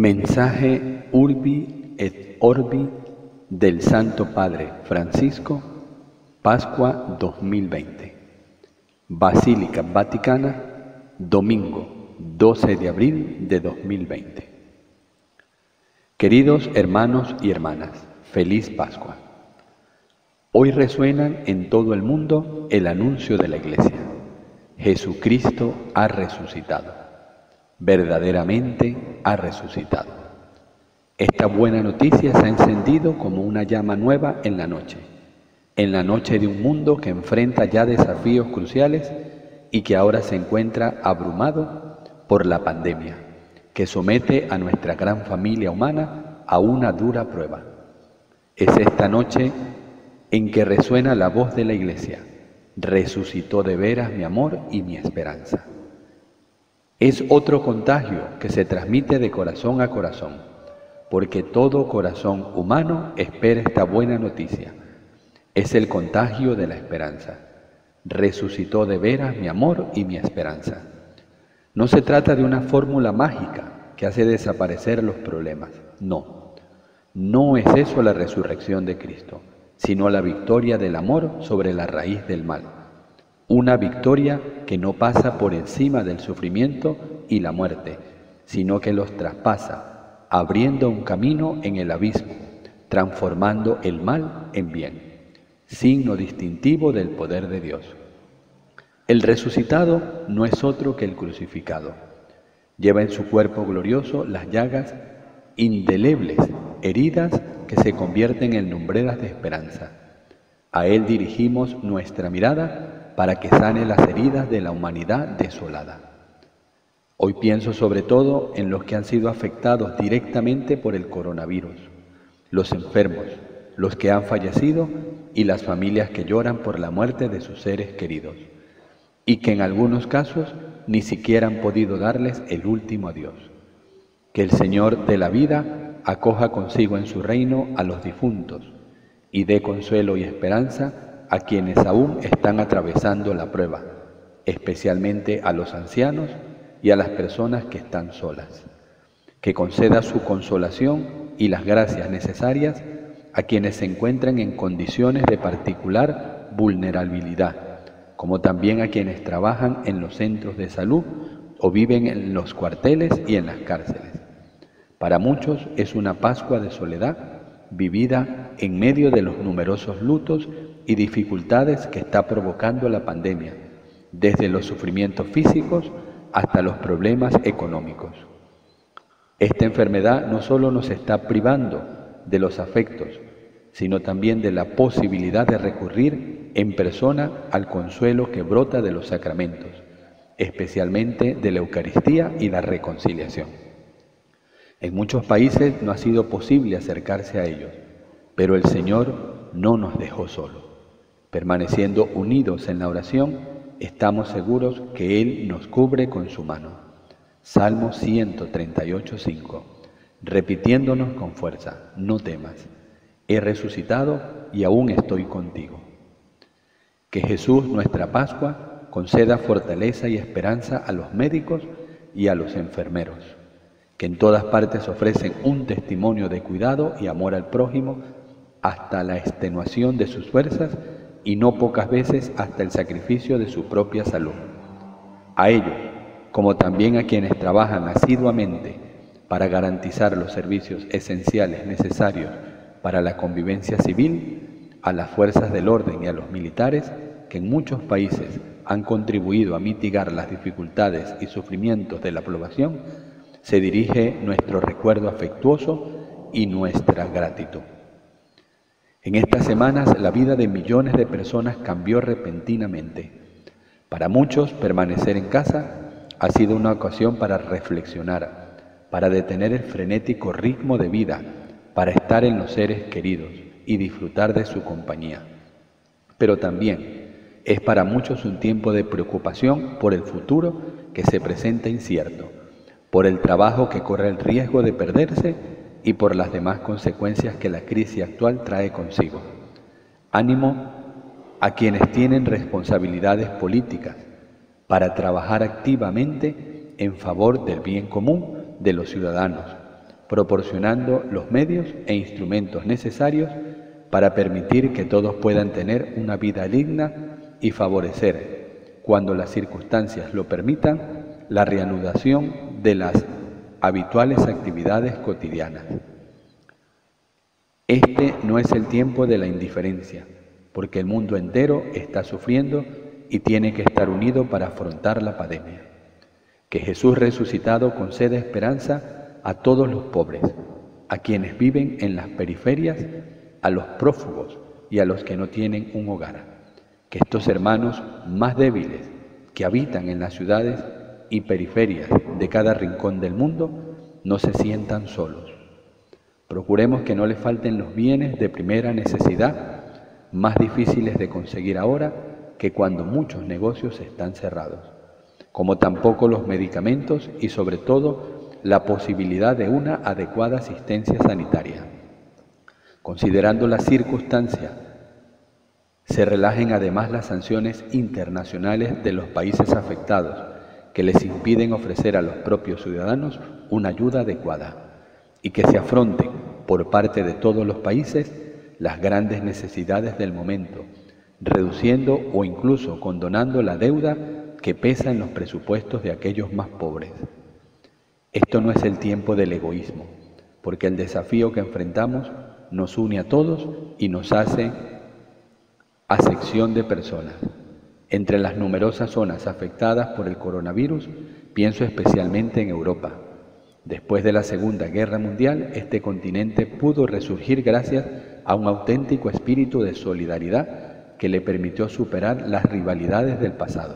Mensaje Urbi et Orbi del Santo Padre Francisco, Pascua 2020. Basílica Vaticana, domingo 12 de abril de 2020. Queridos hermanos y hermanas, feliz Pascua. Hoy resuenan en todo el mundo el anuncio de la Iglesia. Jesucristo ha resucitado. Verdaderamente ha resucitado. Esta buena noticia se ha encendido como una llama nueva en la noche de un mundo que enfrenta ya desafíos cruciales y que ahora se encuentra abrumado por la pandemia, que somete a nuestra gran familia humana a una dura prueba. Es esta noche en que resuena la voz de la Iglesia: resucitó de veras mi amor y mi esperanza. Es otro contagio que se transmite de corazón a corazón, porque todo corazón humano espera esta buena noticia. Es el contagio de la esperanza. Resucitó de veras mi amor y mi esperanza. No se trata de una fórmula mágica que hace desaparecer los problemas. No es eso la resurrección de Cristo, sino la victoria del amor sobre la raíz del mal. Una victoria que no pasa por encima del sufrimiento y la muerte, sino que los traspasa, abriendo un camino en el abismo, transformando el mal en bien, signo distintivo del poder de Dios. El resucitado no es otro que el crucificado. Lleva en su cuerpo glorioso las llagas indelebles, heridas que se convierten en lumbreras de esperanza. A Él dirigimos nuestra mirada para que sane las heridas de la humanidad desolada. Hoy pienso sobre todo en los que han sido afectados directamente por el coronavirus, los enfermos, los que han fallecido y las familias que lloran por la muerte de sus seres queridos, y que en algunos casos ni siquiera han podido darles el último adiós. Que el Señor de la vida acoja consigo en su reino a los difuntos y dé consuelo y esperanza a quienes aún están atravesando la prueba, especialmente a los ancianos y a las personas que están solas. Que conceda su consolación y las gracias necesarias a quienes se encuentran en condiciones de particular vulnerabilidad, como también a quienes trabajan en los centros de salud o viven en los cuarteles y en las cárceles. Para muchos es una Pascua de soledad vivida en medio de los numerosos lutos y dificultades que está provocando la pandemia, desde los sufrimientos físicos hasta los problemas económicos. Esta enfermedad no solo nos está privando de los afectos, sino también de la posibilidad de recurrir en persona al consuelo que brota de los sacramentos, especialmente de la Eucaristía y la reconciliación. En muchos países no ha sido posible acercarse a ellos, pero el Señor no nos dejó solos. Permaneciendo unidos en la oración, estamos seguros que Él nos cubre con su mano. Salmo 138:5, repitiéndonos con fuerza: no temas, he resucitado y aún estoy contigo. Que Jesús, nuestra Pascua, conceda fortaleza y esperanza a los médicos y a los enfermeros, que en todas partes ofrecen un testimonio de cuidado y amor al prójimo hasta la extenuación de sus fuerzas y no pocas veces hasta el sacrificio de su propia salud. A ellos, como también a quienes trabajan asiduamente para garantizar los servicios esenciales necesarios para la convivencia civil, a las fuerzas del orden y a los militares, que en muchos países han contribuido a mitigar las dificultades y sufrimientos de la población, se dirige nuestro recuerdo afectuoso y nuestra gratitud. En estas semanas la vida de millones de personas cambió repentinamente. Para muchos, permanecer en casa ha sido una ocasión para reflexionar, para detener el frenético ritmo de vida, para estar en los seres queridos y disfrutar de su compañía. Pero también es para muchos un tiempo de preocupación por el futuro que se presenta incierto, por el trabajo que corre el riesgo de perderse y por las demás consecuencias que la crisis actual trae consigo. Ánimo a quienes tienen responsabilidades políticas para trabajar activamente en favor del bien común de los ciudadanos, proporcionando los medios e instrumentos necesarios para permitir que todos puedan tener una vida digna y favorecer, cuando las circunstancias lo permitan, la reanudación de las habituales actividades cotidianas. Este no es el tiempo de la indiferencia, porque el mundo entero está sufriendo y tiene que estar unido para afrontar la pandemia. Que Jesús resucitado conceda esperanza a todos los pobres, a quienes viven en las periferias, a los prófugos y a los que no tienen un hogar. Que estos hermanos más débiles que habitan en las ciudades y periferias de cada rincón del mundo no se sientan solos. Procuremos que no les falten los bienes de primera necesidad, más difíciles de conseguir ahora que cuando muchos negocios están cerrados, como tampoco los medicamentos y sobre todo la posibilidad de una adecuada asistencia sanitaria. Considerando las circunstancias, se relajen además las sanciones internacionales de los países afectados, que les impiden ofrecer a los propios ciudadanos una ayuda adecuada, y que se afronten por parte de todos los países las grandes necesidades del momento, reduciendo o incluso condonando la deuda que pesa en los presupuestos de aquellos más pobres. Esto no es el tiempo del egoísmo, porque el desafío que enfrentamos nos une a todos y nos hace acepción de personas. Entre las numerosas zonas afectadas por el coronavirus, pienso especialmente en Europa. Después de la Segunda Guerra Mundial, este continente pudo resurgir gracias a un auténtico espíritu de solidaridad que le permitió superar las rivalidades del pasado.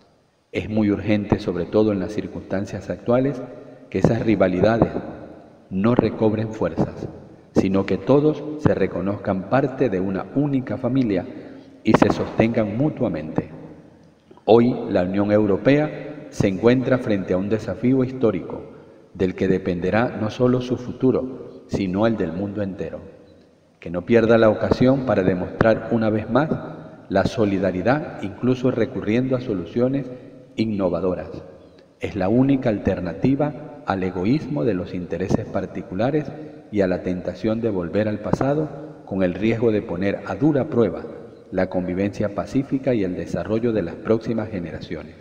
Es muy urgente, sobre todo en las circunstancias actuales, que esas rivalidades no recobren fuerzas, sino que todos se reconozcan parte de una única familia y se sostengan mutuamente. Hoy la Unión Europea se encuentra frente a un desafío histórico, del que dependerá no solo su futuro, sino el del mundo entero. Que no pierda la ocasión para demostrar una vez más la solidaridad, incluso recurriendo a soluciones innovadoras. Es la única alternativa al egoísmo de los intereses particulares y a la tentación de volver al pasado, con el riesgo de poner a dura prueba la convivencia pacífica y el desarrollo de las próximas generaciones.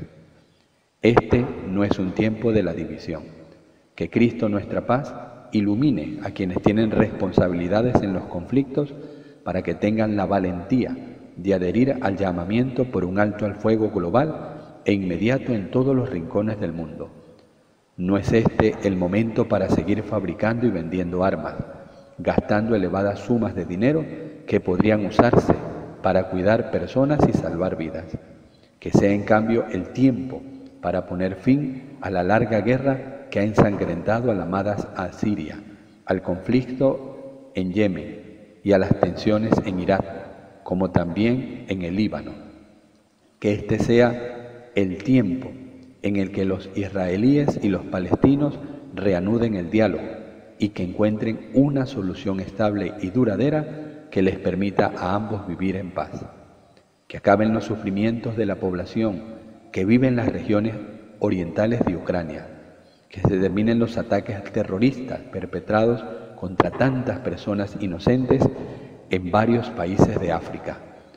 Este no es un tiempo de la división. Que Cristo, nuestra paz, ilumine a quienes tienen responsabilidades en los conflictos para que tengan la valentía de adherir al llamamiento por un alto al fuego global e inmediato en todos los rincones del mundo. No es este el momento para seguir fabricando y vendiendo armas, gastando elevadas sumas de dinero que podrían usarse para cuidar personas y salvar vidas. Que sea en cambio el tiempo para poner fin a la larga guerra que ha ensangrentado a la amada Siria, al conflicto en Yemen y a las tensiones en Irak, como también en el Líbano. Que este sea el tiempo en el que los israelíes y los palestinos reanuden el diálogo y que encuentren una solución estable y duradera que les permita a ambos vivir en paz. Que acaben los sufrimientos de la población que vive en las regiones orientales de Ucrania. Que se terminen los ataques terroristas perpetrados contra tantas personas inocentes en varios países de África.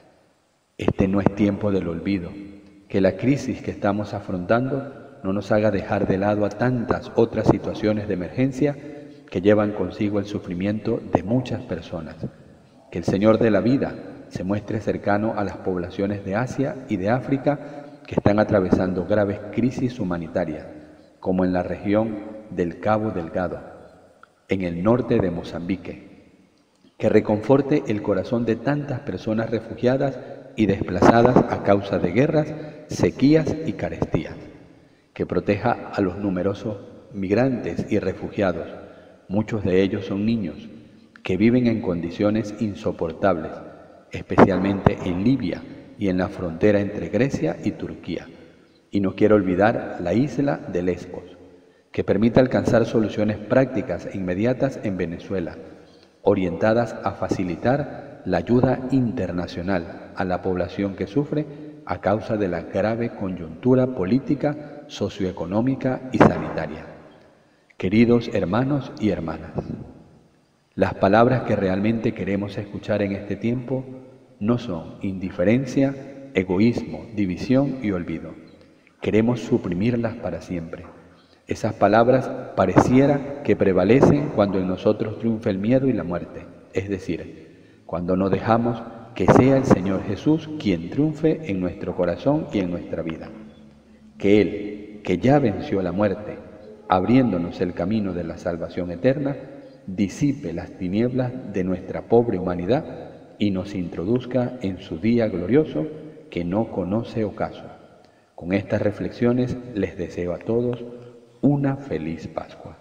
Este no es tiempo del olvido. Que la crisis que estamos afrontando no nos haga dejar de lado a tantas otras situaciones de emergencia que llevan consigo el sufrimiento de muchas personas. Que el Señor de la vida se muestre cercano a las poblaciones de Asia y de África que están atravesando graves crisis humanitarias, como en la región del Cabo Delgado, en el norte de Mozambique. Que reconforte el corazón de tantas personas refugiadas y desplazadas a causa de guerras, sequías y carestías. Que proteja a los numerosos migrantes y refugiados, muchos de ellos son niños, que viven en condiciones insoportables, especialmente en Libia y en la frontera entre Grecia y Turquía. Y no quiero olvidar la isla de Lesbos, que permita alcanzar soluciones prácticas e inmediatas en Venezuela, orientadas a facilitar la ayuda internacional a la población que sufre a causa de la grave coyuntura política, socioeconómica y sanitaria. Queridos hermanos y hermanas, las palabras que realmente queremos escuchar en este tiempo no son indiferencia, egoísmo, división y olvido. Queremos suprimirlas para siempre. Esas palabras pareciera que prevalecen cuando en nosotros triunfa el miedo y la muerte, es decir, cuando no dejamos que sea el Señor Jesús quien triunfe en nuestro corazón y en nuestra vida. Que Él, que ya venció la muerte, abriéndonos el camino de la salvación eterna, disipe las tinieblas de nuestra pobre humanidad y nos introduzca en su día glorioso que no conoce ocaso. Con estas reflexiones les deseo a todos una feliz Pascua.